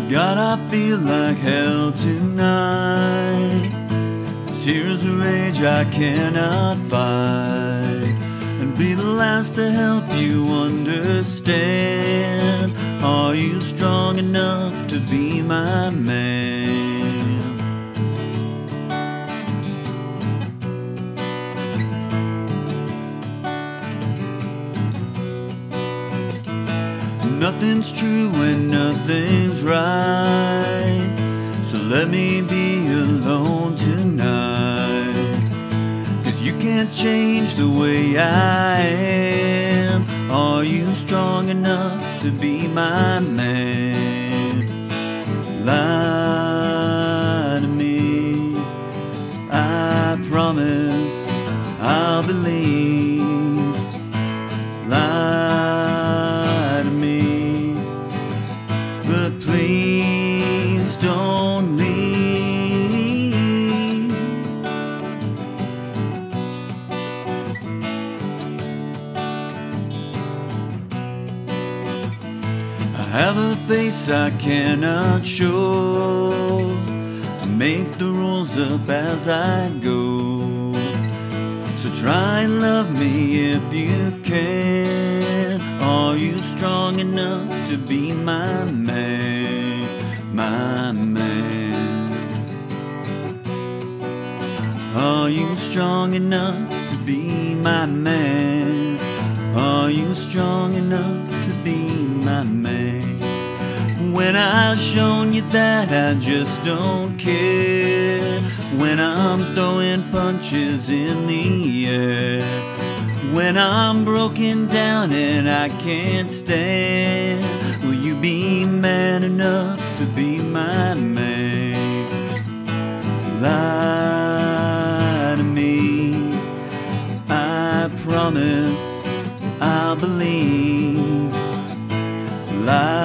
God, I feel like hell tonight. Tears of rage I cannot fight, and be the last to help you understand. Are you strong enough to be my man? Nothing's true and nothing's right, so let me be alone tonight. 'Cause you can't change the way I am. Are you strong enough to be my man? Lie to me, I promise I'll believe. Lie to me, but please don't leave. I have a face I cannot show. I make the rules up as I go. So try and love me if you can. Are you strong enough to be my man? My man. Are you strong enough to be my man? Are you strong enough to be my man? When I've shown you that I just don't care, when I'm throwing punches in the air, when I'm broken down and I can't stand, will you be man enough to be my man? Lie to me, I promise I'll believe. Lie